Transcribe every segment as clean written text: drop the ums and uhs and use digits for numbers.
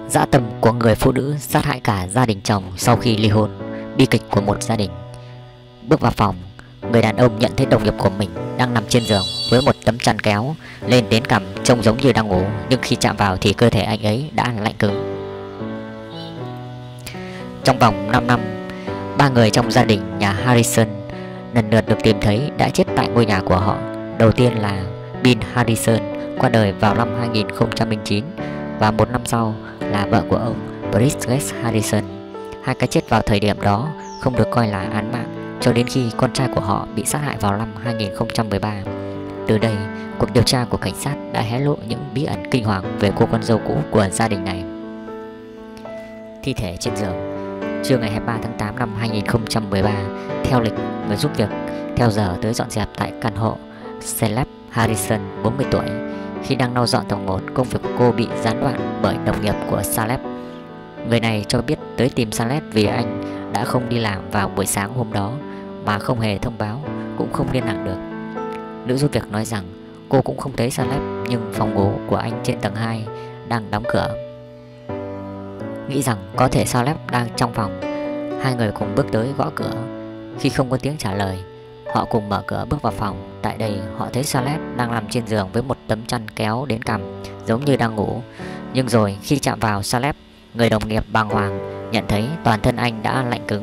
Dã tâm của người phụ nữ sát hại cả gia đình chồng sau khi ly hôn. Bi kịch của một gia đình. Bước vào phòng, người đàn ông nhận thấy đồng nghiệp của mình đang nằm trên giường với một tấm chăn kéo lên đến cằm, trông giống như đang ngủ, nhưng khi chạm vào thì cơ thể anh ấy đã lạnh cứng. Trong vòng 5 năm, 3 người trong gia đình nhà Harrison lần lượt được tìm thấy đã chết tại ngôi nhà của họ. Đầu tiên là Bill Harrison, qua đời vào năm 2009, và một năm sau là vợ của ông, Bridget Harrison. Hai cái chết vào thời điểm đó không được coi là án mạng cho đến khi con trai của họ bị sát hại vào năm 2013. Từ đây, cuộc điều tra của cảnh sát đã hé lộ những bí ẩn kinh hoàng về cô con dâu cũ của gia đình này. Thi thể trên giường. Trưa ngày 23 tháng 8 năm 2013, theo lịch, người giúp việc theo giờ tới dọn dẹp tại căn hộ Caleb Harrison, 40 tuổi. Khi đang lau dọn tầng 1, công việc của cô bị gián đoạn bởi đồng nghiệp của Caleb. Người này cho biết tới tìm Caleb vì anh đã không đi làm vào buổi sáng hôm đó mà không hề thông báo, cũng không liên lạc được. Nữ giúp việc nói rằng cô cũng không thấy Caleb, nhưng phòng ngủ của anh trên tầng 2 đang đóng cửa. Nghĩ rằng có thể Caleb đang trong phòng, hai người cùng bước tới gõ cửa. Khi không có tiếng trả lời, họ cùng mở cửa bước vào phòng. Tại đây họ thấy Caleb đang nằm trên giường với một tấm chăn kéo đến cằm, giống như đang ngủ. Nhưng rồi khi chạm vào Caleb, người đồng nghiệp bàng hoàng nhận thấy toàn thân anh đã lạnh cứng.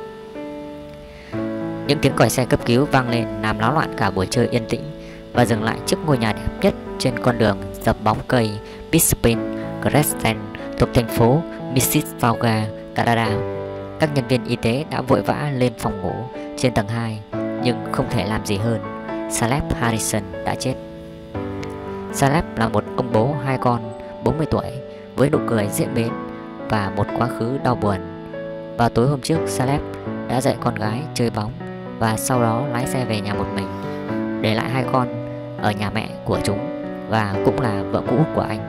Những tiếng còi xe cấp cứu vang lên làm náo loạn cả buổi trưa yên tĩnh, và dừng lại trước ngôi nhà đẹp nhất trên con đường dập bóng cây Bisping Crescent thuộc thành phố Mississauga, Canada. Các nhân viên y tế đã vội vã lên phòng ngủ trên tầng 2, nhưng không thể làm gì hơn. Caleb Harrison đã chết. Caleb là một ông bố hai con, 40 tuổi, với nụ cười dễ mến và một quá khứ đau buồn. Vào tối hôm trước, Caleb đã dạy con gái chơi bóng và sau đó lái xe về nhà một mình, để lại hai con ở nhà mẹ của chúng và cũng là vợ cũ của anh.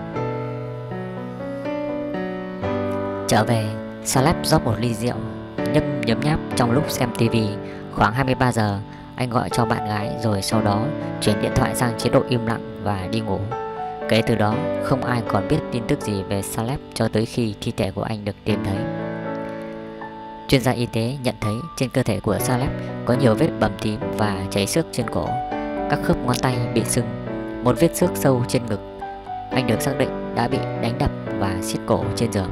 Trở về, Caleb rót một ly rượu, nhấm nháp trong lúc xem tivi. Khoảng 23 giờ, anh gọi cho bạn gái rồi sau đó chuyển điện thoại sang chế độ im lặng và đi ngủ. Kể từ đó, không ai còn biết tin tức gì về Caleb cho tới khi thi thể của anh được tìm thấy. Chuyên gia y tế nhận thấy trên cơ thể của Caleb có nhiều vết bầm tím và chảy xước trên cổ. Các khớp ngón tay bị sưng, một vết xước sâu trên ngực. Anh được xác định đã bị đánh đập và siết cổ trên giường.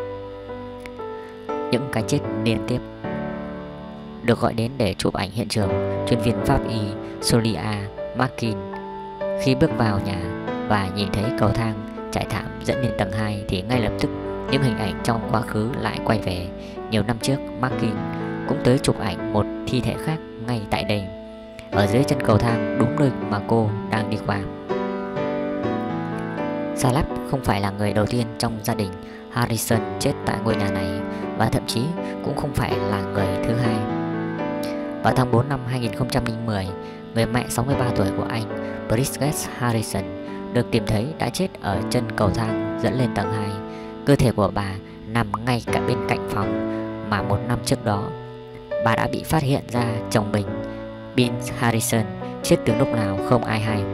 Những cái chết liên tiếp. Được gọi đến để chụp ảnh hiện trường, chuyên viên pháp y Solia Markin khi bước vào nhà và nhìn thấy cầu thang trải thảm dẫn lên tầng 2 thì ngay lập tức những hình ảnh trong quá khứ lại quay về. Nhiều năm trước, Markin cũng tới chụp ảnh một thi thể khác ngay tại đây, ở dưới chân cầu thang, đúng nơi mà cô đang đi qua. Caleb không phải là người đầu tiên trong gia đình Harrison chết tại ngôi nhà này, và thậm chí cũng không phải là người thứ hai. Vào tháng 4 năm 2010, người mẹ 63 tuổi của anh, Bridget Harrison, được tìm thấy đã chết ở chân cầu thang dẫn lên tầng 2. Cơ thể của bà nằm ngay cả bên cạnh phòng mà một năm trước đó bà đã bị phát hiện ra chồng mình, Bill Harrison, chết từ lúc nào không ai hay.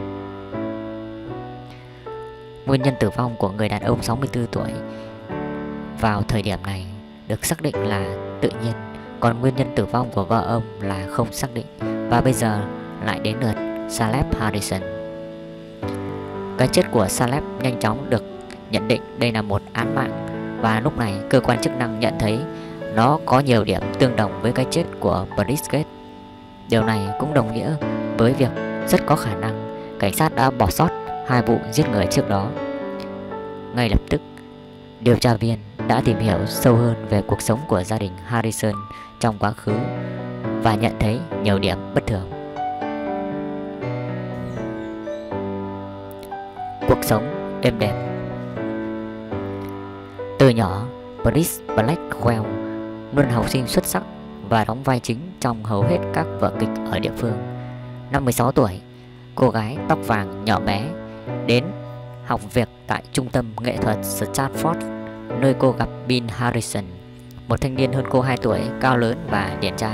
Nguyên nhân tử vong của người đàn ông 64 tuổi vào thời điểm này được xác định là tự nhiên, còn nguyên nhân tử vong của vợ ông là không xác định. Và bây giờ lại đến lượt Caleb Harrison. Cái chết của Caleb nhanh chóng được nhận định đây là một án mạng, và lúc này cơ quan chức năng nhận thấy nó có nhiều điểm tương đồng với cái chết của Bridget. Điều này cũng đồng nghĩa với việc rất có khả năng cảnh sát đã bỏ sót hai vụ giết người trước đó. Ngay lập tức, điều tra viên đã tìm hiểu sâu hơn về cuộc sống của gia đình Harrison trong quá khứ và nhận thấy nhiều điểm bất thường. Cuộc sống êm đẹp. Từ nhỏ, Brice Blackwell luôn học sinh xuất sắc và đóng vai chính trong hầu hết các vở kịch ở địa phương. Năm 16 tuổi, cô gái tóc vàng nhỏ bé đến học việc tại trung tâm nghệ thuật Stratford, nơi cô gặp Bill Harrison, một thanh niên hơn cô 2 tuổi, cao lớn và điển trai.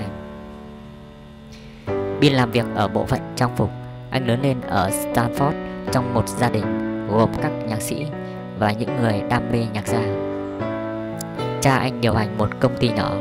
Bill làm việc ở bộ phận trang phục. Anh lớn lên ở Stanford trong một gia đình gồm các nhạc sĩ và những người đam mê nhạc gia. cha anh điều hành một công ty nhỏ.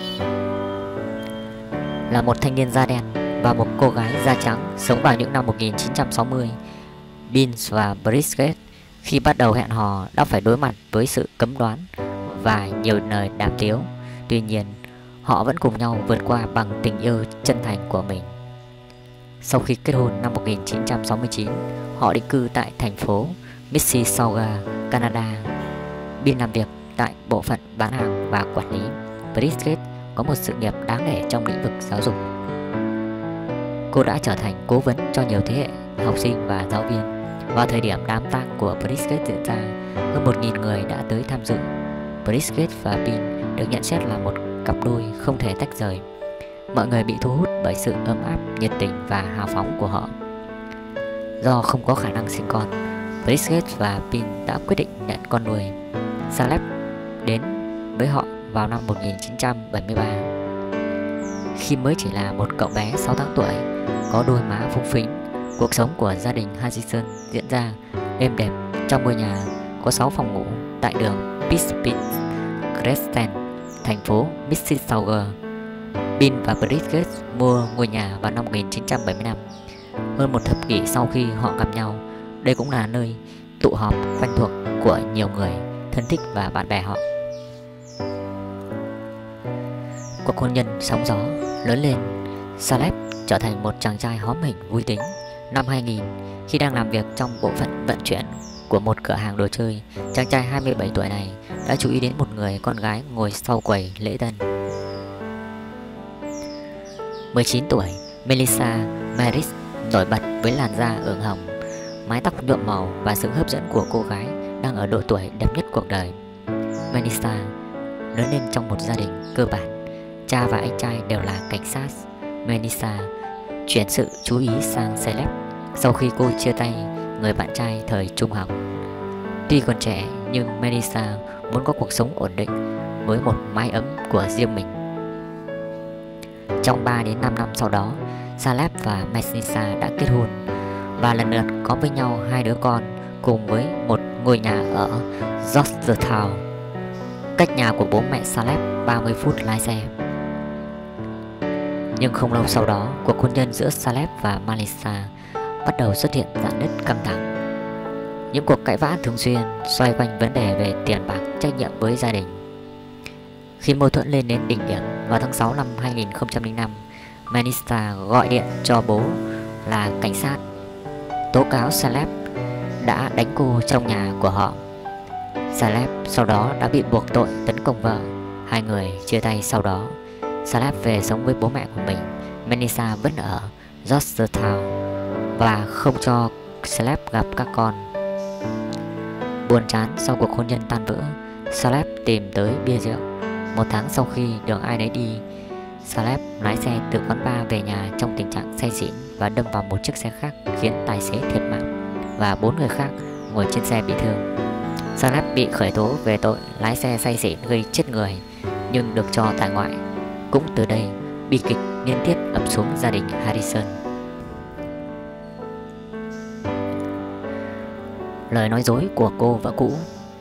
Là một thanh niên da đen và một cô gái da trắng sống vào những năm 1960, Beans và Brisket khi bắt đầu hẹn hò đã phải đối mặt với sự cấm đoán và nhiều lời đàm tiếu. Tuy nhiên, họ vẫn cùng nhau vượt qua bằng tình yêu chân thành của mình. Sau khi kết hôn năm 1969, họ định cư tại thành phố Mississauga, Canada. Bean làm việc tại bộ phận bán hàng và quản lý. Brisket có một sự nghiệp đáng kể trong lĩnh vực giáo dục. Cô đã trở thành cố vấn cho nhiều thế hệ học sinh và giáo viên. Vào thời điểm đám tang của Brisket diễn ra, hơn 1.000 người đã tới tham dự. Brisket và Bean được nhận xét là một cặp đôi không thể tách rời. Mọi người bị thu hút bởi sự ấm áp, nhiệt tình và hào phóng của họ. Do không có khả năng sinh con, Brisket và Bean đã quyết định nhận con nuôi. Caleb đến với họ vào năm 1973. Khi mới chỉ là một cậu bé 6 tháng tuổi, có đôi má phúng phính, cuộc sống của gia đình Harrison diễn ra êm đẹp trong ngôi nhà có 6 phòng ngủ tại đường Pittsburgh Crescent, thành phố Mississauga. Bean và Brisket mua ngôi nhà vào năm 1975. Hơn một thập kỷ sau khi họ gặp nhau, đây cũng là nơi tụ họp quen thuộc của nhiều người thân thích và bạn bè họ. Cuộc hôn nhân sóng gió lớn lên, Caleb trở thành một chàng trai hóm hỉnh vui tính. Năm 2000, khi đang làm việc trong bộ phận vận chuyển của một cửa hàng đồ chơi, chàng trai 27 tuổi này đã chú ý đến một người con gái ngồi sau quầy lễ tân. 19 tuổi, Melissa Maris nổi bật với làn da ửng hồng, mái tóc nhuộm màu và sự hấp dẫn của cô gái đang ở độ tuổi đẹp nhất cuộc đời. Melissa lớn lên trong một gia đình cơ bản, cha và anh trai đều là cảnh sát. Melissa chuyển sự chú ý sang Caleb sau khi cô chia tay người bạn trai thời trung học. Tuy còn trẻ nhưng Melissa muốn có cuộc sống ổn định với một mái ấm của riêng mình. Trong 3 đến 5 năm sau đó, Caleb và Melissa đã kết hôn và lần lượt có với nhau 2 đứa con cùng với một ngôi nhà ở Georgetown, cách nhà của bố mẹ Caleb 30 phút lái xe. Nhưng không lâu sau đó, cuộc hôn nhân giữa Caleb và Melissa bắt đầu xuất hiện rạn nứt căng thẳng. Những cuộc cãi vã thường xuyên xoay quanh vấn đề về tiền bạc, trách nhiệm với gia đình. Khi mâu thuẫn lên đến đỉnh điểm vào tháng 6 năm 2005, Melissa gọi điện cho bố là cảnh sát, tố cáo Caleb đã đánh cô trong nhà của họ. Caleb sau đó đã bị buộc tội tấn công vợ. Hai người chia tay sau đó. Caleb về sống với bố mẹ của mình. Melissa vẫn ở Georgetown và không cho Caleb gặp các con. Buồn chán sau cuộc hôn nhân tan vỡ, Caleb tìm tới bia rượu. Một tháng sau khi đường ai nấy đi, Caleb lái xe từ quán bar về nhà trong tình trạng say xỉn và đâm vào một chiếc xe khác khiến tài xế thiệt mạng và 4 người khác ngồi trên xe bị thương. Caleb bị khởi tố về tội lái xe say xỉn gây chết người nhưng được cho tại ngoại. Cũng từ đây, bi kịch liên tiếp ập xuống gia đình Harrison. Lời nói dối của cô vợ cũ.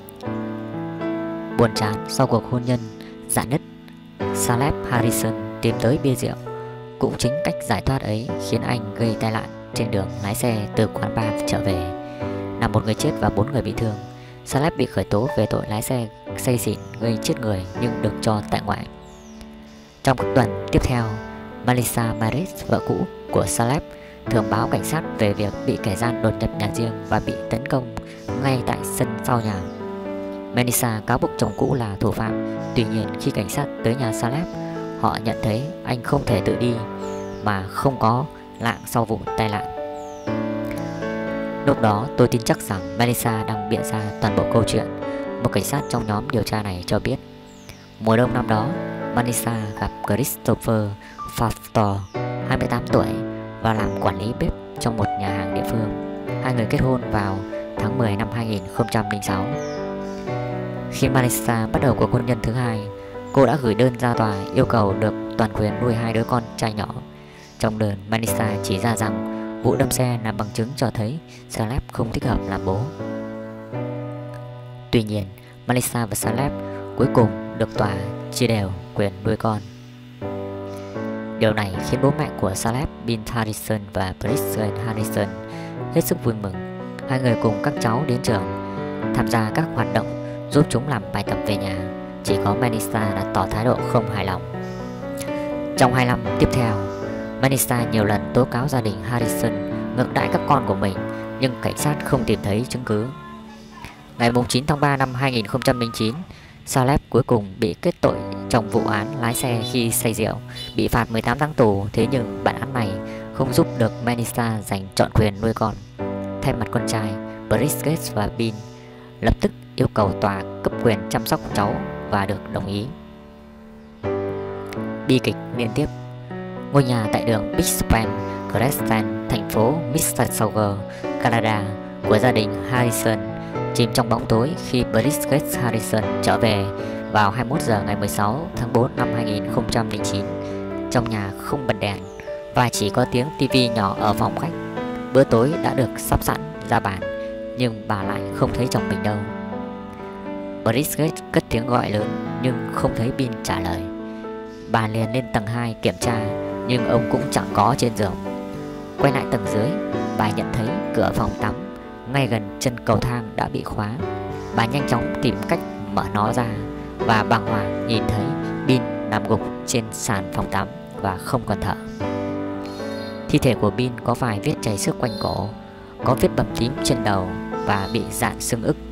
Buồn chán sau cuộc hôn nhân rạn nứt, Caleb Harrison tìm tới bia rượu. Cũng chính cách giải thoát ấy khiến anh gây tai nạn trên đường lái xe từ quán bar trở về, làm 1 người chết và 4 người bị thương. Caleb bị khởi tố về tội lái xe say xỉn gây chết người nhưng được cho tại ngoại. Trong các tuần tiếp theo, Melissa Maris, vợ cũ của Caleb, thường báo cảnh sát về việc bị kẻ gian đột nhập nhà riêng và bị tấn công ngay tại sân sau nhà. Melissa cáo buộc chồng cũ là thủ phạm. Tuy nhiên khi cảnh sát tới nhà Caleb, họ nhận thấy anh không thể tự đi mà không có lạng sau vụ tai nạn. Lúc đó tôi tin chắc rằng Melissa đang bịa ra toàn bộ câu chuyện. Một cảnh sát trong nhóm điều tra này cho biết mùa đông năm đó, Melissa gặp Christopher Factor, 28 tuổi và làm quản lý bếp trong một nhà hàng địa phương. Hai người kết hôn vào tháng 10 năm 2006. Khi Melissa bắt đầu cuộc hôn nhân thứ hai, cô đã gửi đơn ra tòa yêu cầu được toàn quyền nuôi 2 đứa con trai nhỏ. Trong đơn, Melissa chỉ ra rằng vụ đâm xe là bằng chứng cho thấy Caleb không thích hợp làm bố. Tuy nhiên, Melissa và Caleb cuối cùng được tòa chia đều quyền nuôi con. Điều này khiến bố mẹ của Caleb Bin Harrison và Bridget Harrison hết sức vui mừng. Hai người cùng các cháu đến trường, tham gia các hoạt động, giúp chúng làm bài tập về nhà. Chỉ có Melissa đã tỏ thái độ không hài lòng. Trong 2 năm tiếp theo, Melissa nhiều lần tố cáo gia đình Harrison ngược đãi các con của mình, nhưng cảnh sát không tìm thấy chứng cứ. Ngày 9 tháng 3 năm 2009, Caleb cuối cùng bị kết tội trong vụ án lái xe khi say rượu, bị phạt 18 tháng tù. Thế nhưng bản án này không giúp được Melissa giành trọn quyền nuôi con. Thay mặt con trai, Bridget và Bin lập tức yêu cầu tòa cấp quyền chăm sóc cháu và được đồng ý. Bi kịch liên tiếp. Ngôi nhà tại đường Big Spring, Crescent, thành phố Mississauga, Canada của gia đình Harrison chìm trong bóng tối khi Bridget Harrison trở về vào 21 giờ ngày 16 tháng 4 năm 2009. Trong nhà không bật đèn và chỉ có tiếng tivi nhỏ ở phòng khách. Bữa tối đã được sắp sẵn ra bàn, nhưng bà lại không thấy chồng mình đâu. Bridget cất tiếng gọi lớn nhưng không thấy Bin trả lời. Bà liền lên tầng 2 kiểm tra, nhưng ông cũng chẳng có trên giường. Quay lại tầng dưới, bà nhận thấy cửa phòng tắm ngay gần chân cầu thang đã bị khóa. Bà nhanh chóng tìm cách mở nó ra và bàng hoàng nhìn thấy Bin nằm gục trên sàn phòng tắm và không còn thở. Thi thể của Bin có vài vết chảy xước quanh cổ, có vết bầm tím trên đầu và bị rạn xương ức.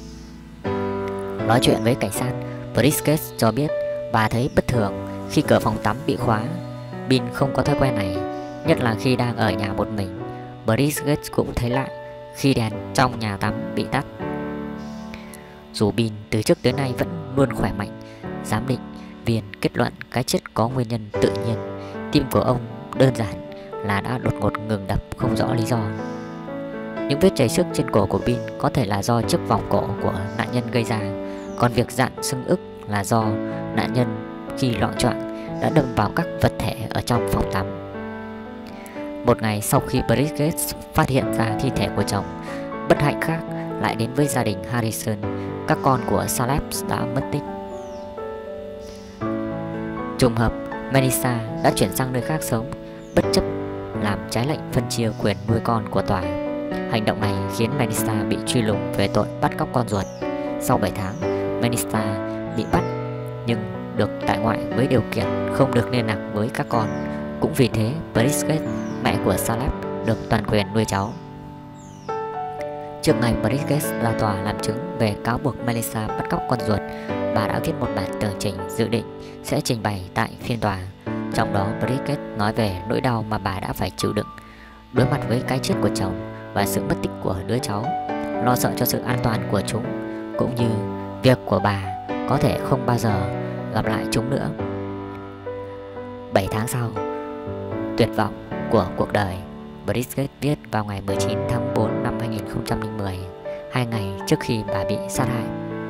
Nói chuyện với cảnh sát, Bridget cho biết bà thấy bất thường khi cửa phòng tắm bị khóa. Bin không có thói quen này, nhất là khi đang ở nhà một mình. Bridget cũng thấy lạ khi đèn trong nhà tắm bị tắt. Dù Bin từ trước tới nay vẫn luôn khỏe mạnh, giám định viên kết luận cái chết có nguyên nhân tự nhiên. Tim của ông đơn giản là đã đột ngột ngừng đập không rõ lý do. Những vết chảy xước trên cổ của Bin có thể là do chiếc vòng cổ của nạn nhân gây ra, còn việc rạn xương ức là do nạn nhân khi loạng choạng đã đâm vào các vật thể ở trong phòng tắm. Một ngày sau khi Bridget phát hiện ra thi thể của chồng, bất hạnh khác lại đến với gia đình Harrison. Các con của Caleb đã mất tích. Trùng hợp, Melissa đã chuyển sang nơi khác sống, bất chấp làm trái lệnh phân chia quyền nuôi con của tòa. Hành động này khiến Melissa bị truy lùng về tội bắt cóc con ruột. Sau 7 tháng, Melissa bị bắt nhưng được tại ngoại với điều kiện không được liên lạc với các con. Cũng vì thế, Bridget, mẹ của Caleb, được toàn quyền nuôi cháu. Trước ngày Bridget ra tòa làm chứng về cáo buộc Melissa bắt cóc con ruột, bà đã viết một bản tường trình dự định sẽ trình bày tại phiên tòa. Trong đó, Bridget nói về nỗi đau mà bà đã phải chịu đựng đối mặt với cái chết của chồng và sự mất tích của đứa cháu, lo sợ cho sự an toàn của chúng, cũng như việc của bà có thể không bao giờ gặp lại chúng nữa. 7 tháng sau, tuyệt vọng của cuộc đời, Bridget viết vào ngày 19 tháng 4 năm 2010, 2 ngày trước khi bà bị sát hại.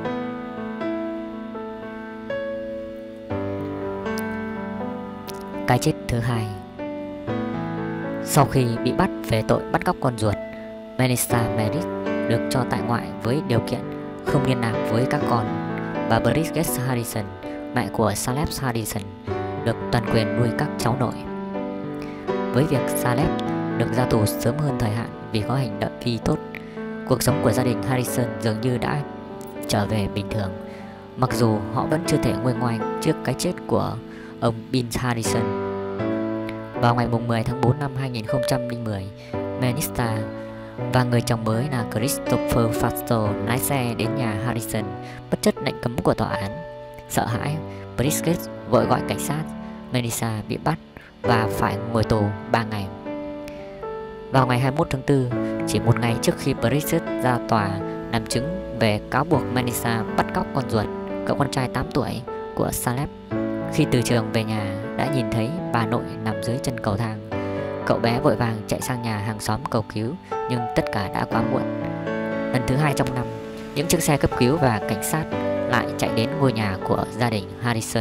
Cái chết thứ hai. Sau khi bị bắt về tội bắt cóc con ruột, Melissa Merritt được cho tại ngoại với điều kiện không liên lạc với các con. Bà Bridget Harrison, mẹ của Caleb Harrison, được toàn quyền nuôi các cháu nội. Với việc Caleb được ra tù sớm hơn thời hạn vì có hành động vi tốt, cuộc sống của gia đình Harrison dường như đã trở về bình thường. Mặc dù họ vẫn chưa thể nguôi ngoai trước cái chết của ông Bin Harrison. Vào ngày 10 tháng 4 năm 2010, Melissa và người chồng mới là Christopher Fasto lái xe đến nhà Harrison bất chấp lệnh cấm của tòa án. Sợ hãi, Bridget vội gọi cảnh sát. Melissa bị bắt và phải ngồi tù 3 ngày. Vào ngày 21 tháng 4, chỉ một ngày trước khi Bridget ra tòa làm chứng về cáo buộc Melissa bắt cóc con ruột, cậu con trai 8 tuổi của Caleb, khi từ trường về nhà đã nhìn thấy bà nội nằm dưới chân cầu thang. Cậu bé vội vàng chạy sang nhà hàng xóm cầu cứu, nhưng tất cả đã quá muộn. Lần thứ 2 trong năm, những chiếc xe cấp cứu và cảnh sát lại chạy đến ngôi nhà của gia đình Harrison.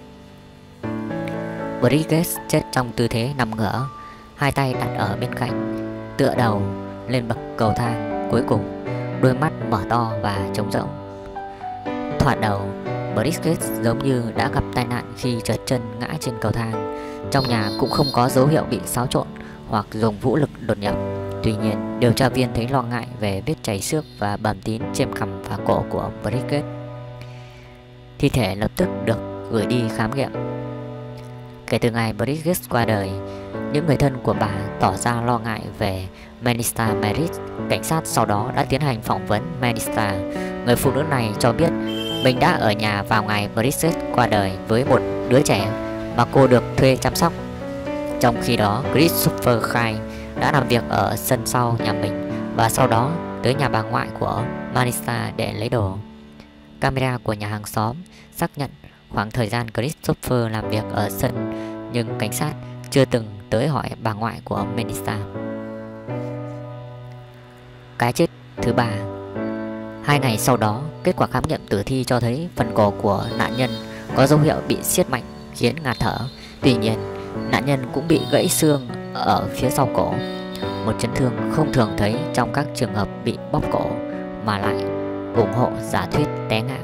Bridget chết trong tư thế nằm ngửa, hai tay đặt ở bên cạnh, tựa đầu lên bậc cầu thang. Cuối cùng, đôi mắt mở to và trống rỗng. Thoạt đầu, Bridget giống như đã gặp tai nạn khi trượt chân ngã trên cầu thang. Trong nhà cũng không có dấu hiệu bị xáo trộn hoặc dùng vũ lực đột nhập. Tuy nhiên, điều tra viên thấy lo ngại về vết chảy xước và bầm tím trên cằm và cổ của Bridget. Thi thể lập tức được gửi đi khám nghiệm. Kể từ ngày Bridget qua đời, những người thân của bà tỏ ra lo ngại về Melissa Merritt. Cảnh sát sau đó đã tiến hành phỏng vấn Melissa. Người phụ nữ này cho biết mình đã ở nhà vào ngày Bridget qua đời với một đứa trẻ mà cô được thuê chăm sóc. Trong khi đó, Christopher khai đã làm việc ở sân sau nhà mình và sau đó tới nhà bà ngoại của Melissa để lấy đồ. Camera của nhà hàng xóm xác nhận khoảng thời gian Christopher làm việc ở sân, nhưng cảnh sát chưa từng tới hỏi bà ngoại của Melissa. Cái chết thứ ba. 2 ngày sau đó, kết quả khám nghiệm tử thi cho thấy phần cổ của nạn nhân có dấu hiệu bị siết mạnh khiến ngạt thở. Tuy nhiên, nạn nhân cũng bị gãy xương ở phía sau cổ, một chấn thương không thường thấy trong các trường hợp bị bóp cổ, mà lại ủng hộ giả thuyết té ngã.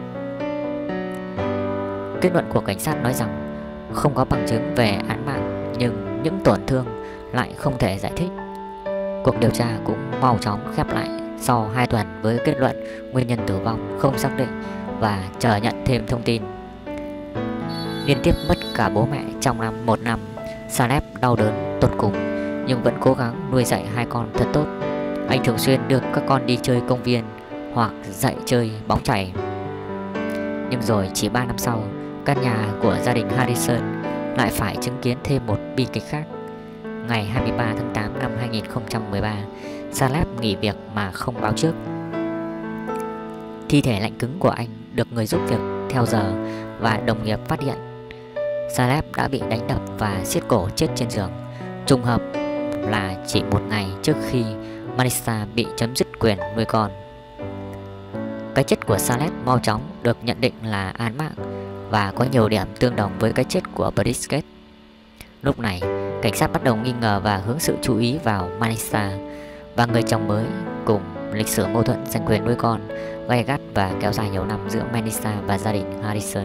Kết luận của cảnh sát nói rằng không có bằng chứng về án mạng, nhưng những tổn thương lại không thể giải thích. Cuộc điều tra cũng mau chóng khép lại sau 2 tuần với kết luận nguyên nhân tử vong không xác định và chờ nhận thêm thông tin. Liên tiếp mất cả bố mẹ trong một năm, Salep đau đớn tột cùng nhưng vẫn cố gắng nuôi dạy 2 con thật tốt. Anh thường xuyên đưa các con đi chơi công viên hoặc dạy chơi bóng chày. Nhưng rồi chỉ 3 năm sau, căn nhà của gia đình Harrison lại phải chứng kiến thêm một bi kịch khác. Ngày 23 tháng 8 năm 2013, Salep nghỉ việc mà không báo trước. Thi thể lạnh cứng của anh được người giúp việc theo giờ và đồng nghiệp phát hiện. Salep đã bị đánh đập và siết cổ chết trên giường. Trùng hợp là chỉ 1 ngày trước khi Melissa bị chấm dứt quyền nuôi con. Cái chết của Salep mau chóng được nhận định là án mạng và có nhiều điểm tương đồng với cái chết của Bridget. Lúc này, cảnh sát bắt đầu nghi ngờ và hướng sự chú ý vào Melissa và người chồng mới, cùng lịch sử mâu thuẫn giành quyền nuôi con gay gắt và kéo dài nhiều năm giữa Melissa và gia đình Harrison.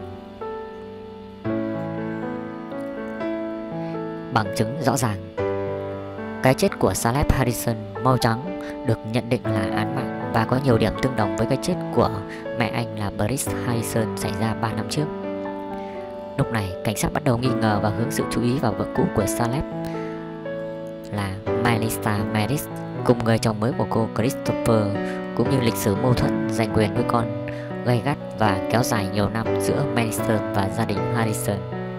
Bằng chứng rõ ràng, cái chết của Salep Harrison mau chóng được nhận định là án mạng và có nhiều điểm tương đồng với cái chết của mẹ anh là Bridget Harrison xảy ra 3 năm trước. Lúc này, cảnh sát bắt đầu nghi ngờ và hướng sự chú ý vào vợ cũ của Salep là Melissa Merritt cùng người chồng mới của cô Christopher, cũng như lịch sử mâu thuẫn giành quyền nuôi con gay gắt và kéo dài nhiều năm giữa Melissa và gia đình Harrison.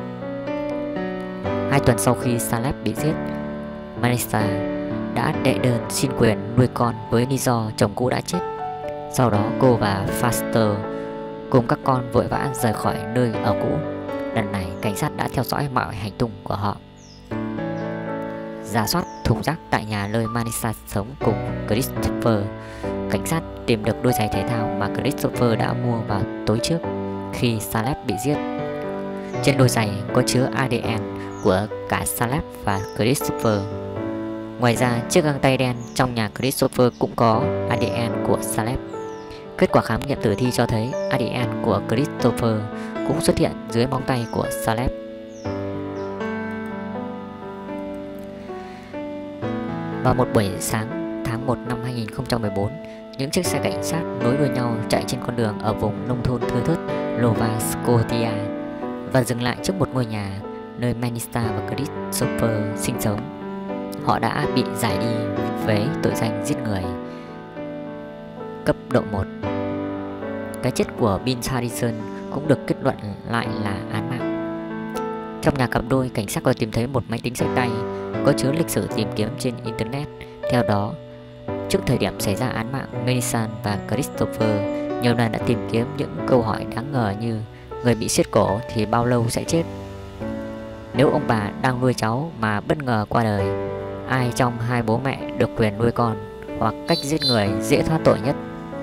2 tuần sau khi Salep bị giết, Melissa đã đệ đơn xin quyền nuôi con với lý do chồng cũ đã chết. Sau đó cô và Foster cùng các con vội vã rời khỏi nơi ở cũ. Lần này cảnh sát đã theo dõi mọi hành tung của họ. Rà soát thùng rác tại nhà nơi Melissa sống cùng Christopher, cảnh sát tìm được đôi giày thể thao mà Christopher đã mua vào tối trước khi Salep bị giết. Trên đôi giày có chứa ADN của cả Salep và Christopher. Ngoài ra, chiếc găng tay đen trong nhà Christopher cũng có ADN của Salep. Kết quả khám nghiệm tử thi cho thấy ADN của Christopher cũng xuất hiện dưới móng tay của Salep. Vào một buổi sáng tháng 1 năm 2014, những chiếc xe cảnh sát nối đuôi nhau chạy trên con đường ở vùng nông thôn thưa thớt Nova Scotia và dừng lại trước một ngôi nhà nơi Melissa và Christopher sinh sống. Họ đã bị giải đi với tội danh giết người cấp độ 1. Cái chết của Bill Harrison cũng được kết luận lại là án mạng. Trong nhà cặp đôi, cảnh sát còn tìm thấy một máy tính xách tay có chứa lịch sử tìm kiếm trên Internet. Theo đó, trước thời điểm xảy ra án mạng, Melissa và Christopher nhiều lần đã tìm kiếm những câu hỏi đáng ngờ như người bị siết cổ thì bao lâu sẽ chết? Nếu ông bà đang nuôi cháu mà bất ngờ qua đời, ai trong 2 bố mẹ được quyền nuôi con? Hoặc cách giết người dễ thoát tội nhất?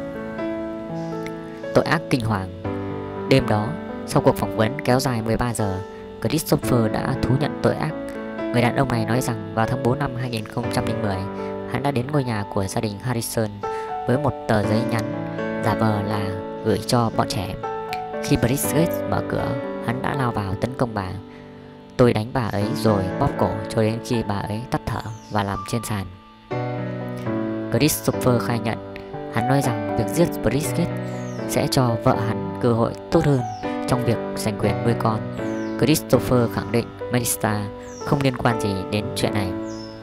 Tội ác kinh hoàng. Đêm đó, sau cuộc phỏng vấn kéo dài 13 giờ, Christopher đã thú nhận tội ác. Người đàn ông này nói rằng vào tháng 4 năm 2010, hắn đã đến ngôi nhà của gia đình Harrison với một tờ giấy nhắn giả vờ là gửi cho bọn trẻ. Khi Bridget mở cửa, hắn đã lao vào tấn công bà. Tôi đánh bà ấy rồi bóp cổ cho đến khi bà ấy tắt thở và nằm trên sàn. Christopher khai nhận hắn nói rằng việc giết Bridget sẽ cho vợ hắn cơ hội tốt hơn trong việc giành quyền nuôi con. Christopher khẳng định Melissa không liên quan gì đến chuyện này.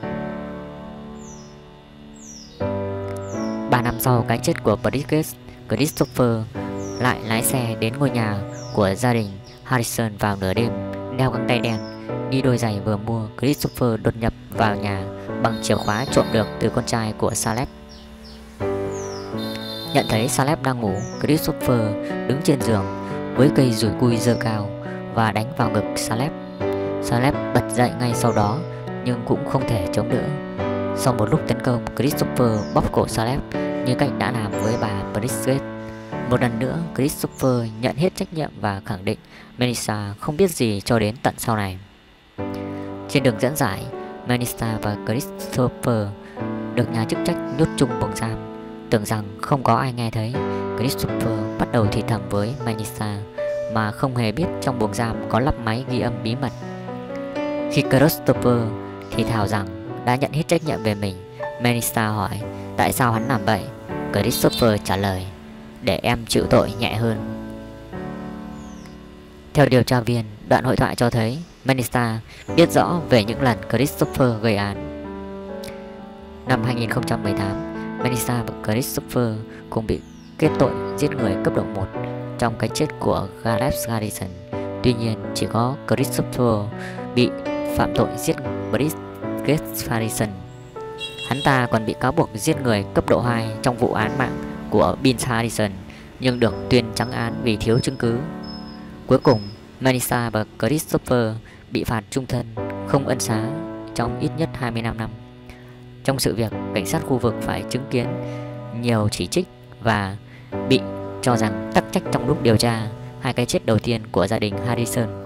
3 năm sau cái chết của Bridget, Christopher lại lái xe đến ngôi nhà của gia đình Harrison vào nửa đêm. Đeo găng tay đen, đi đôi giày vừa mua, Christopher đột nhập vào nhà bằng chìa khóa trộm được từ con trai của Caleb. Nhận thấy Caleb đang ngủ, Christopher đứng trên giường với cây dùi cui giơ cao và đánh vào ngực Caleb. Caleb bật dậy ngay sau đó nhưng cũng không thể chống đỡ. Sau một lúc tấn công, Christopher bóp cổ Caleb như cách đã làm với bà Bridget. Một lần nữa, Christopher nhận hết trách nhiệm và khẳng định Melissa không biết gì cho đến tận sau này. Trên đường dẫn giải, Melissa và Christopher được nhà chức trách nhốt chung buồng giam. Tưởng rằng không có ai nghe thấy, Christopher bắt đầu thì thầm với Melissa mà không hề biết trong buồng giam có lắp máy ghi âm bí mật. Khi Christopher thì thào rằng đã nhận hết trách nhiệm về mình, Melissa hỏi tại sao hắn làm vậy. Christopher trả lời để em chịu tội nhẹ hơn. Theo điều tra viên, đoạn hội thoại cho thấy Melissa biết rõ về những lần Christopher gây án. Năm 2018, Melissa và Christopher cùng bị kết tội giết người cấp độ 1 trong cái chết của Caleb Harrison. Tuy nhiên, chỉ có Christopher bị phạm tội giết Bridget Harrison. Hắn ta còn bị cáo buộc giết người cấp độ 2 trong vụ án mạng của Bill Harrison nhưng được tuyên trắng án vì thiếu chứng cứ. Cuối cùng, Melissa và Christopher bị phạt chung thân, không ân xá trong ít nhất 25 năm. Trong sự việc, cảnh sát khu vực phải chứng kiến nhiều chỉ trích và bị cho rằng tắc trách trong lúc điều tra hai cái chết đầu tiên của gia đình Harrison.